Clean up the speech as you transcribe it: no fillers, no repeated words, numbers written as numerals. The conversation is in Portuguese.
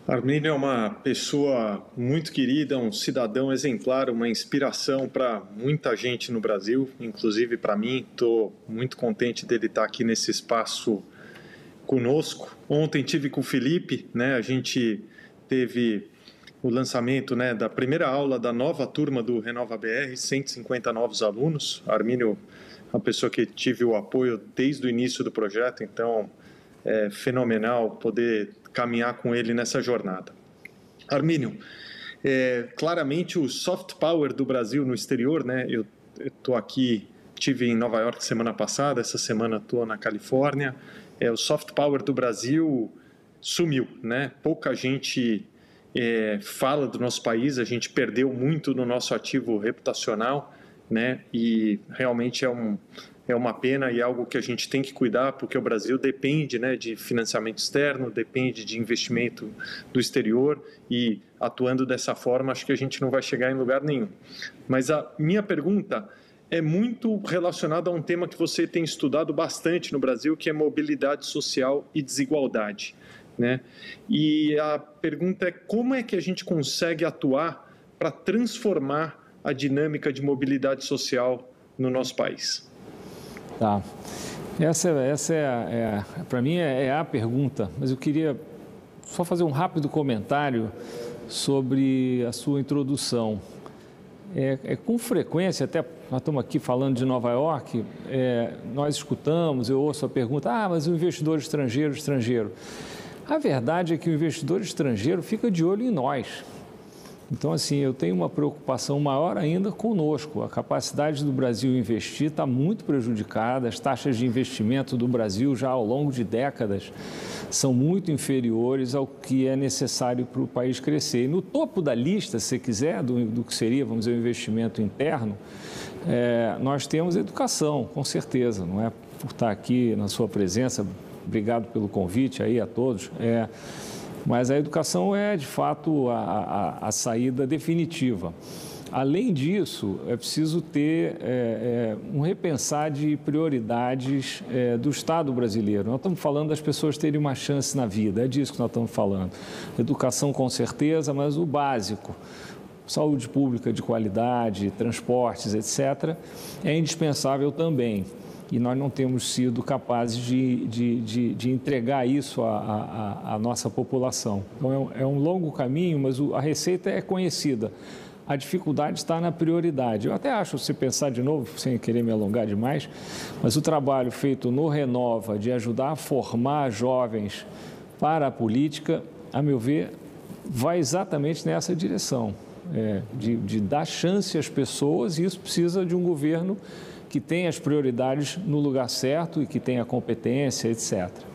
Armínio é uma pessoa muito querida, um cidadão exemplar, uma inspiração para muita gente no Brasil, inclusive para mim. Estou muito contente dele estar aqui nesse espaço conosco. Ontem tive com o Felipe, né? A gente teve o lançamento, né, da primeira aula da nova turma do Renova BR, 150 novos alunos. Armínio é uma pessoa que tive o apoio desde o início do projeto, então é fenomenal poder caminhar com ele nessa jornada. Armínio, claramente o soft power do Brasil no exterior, né? Eu estou aqui, estive em Nova York semana passada, essa semana estou na Califórnia. O soft power do Brasil sumiu, né? Pouca gente fala do nosso país, a gente perdeu muito no nosso ativo reputacional, né? E realmente é uma pena e algo que a gente tem que cuidar, porque o Brasil depende, né, de financiamento externo, depende de investimento do exterior, e atuando dessa forma, acho que a gente não vai chegar em lugar nenhum. Mas a minha pergunta é muito relacionada a um tema que você tem estudado bastante no Brasil, que é mobilidade social e desigualdade, né? E a pergunta é como é que a gente consegue atuar para transformar a dinâmica de mobilidade social no nosso país? Tá. Essa para mim é a pergunta, mas eu queria só fazer um rápido comentário sobre a sua introdução. Com frequência, até nós estamos aqui falando de Nova York, nós escutamos, eu ouço a pergunta, mas o investidor estrangeiro. A verdade é que o investidor estrangeiro fica de olho em nós. Então, assim, eu tenho uma preocupação maior ainda conosco. A capacidade do Brasil investir está muito prejudicada, as taxas de investimento do Brasil já ao longo de décadas são muito inferiores ao que é necessário para o país crescer. E no topo da lista, se você quiser, do que seria, vamos dizer, o investimento interno, nós temos educação, com certeza, não é por estar aqui na sua presença, obrigado pelo convite aí a todos, mas a educação é, de fato, a saída definitiva. Além disso, é preciso ter um repensar de prioridades do Estado brasileiro. Nós estamos falando das pessoas terem uma chance na vida, é disso que nós estamos falando. Educação, com certeza, mas o básico. Saúde pública de qualidade, transportes, etc., é indispensável também. E nós não temos sido capazes de entregar isso à nossa população. Então, é um longo caminho, mas a receita é conhecida. A dificuldade está na prioridade. Eu até acho, se pensar de novo, sem querer me alongar demais, mas o trabalho feito no Renova de ajudar a formar jovens para a política, a meu ver, vai exatamente nessa direção, de dar chance às pessoas, e isso precisa de um governo que tenha as prioridades no lugar certo e que tenha competência, etc.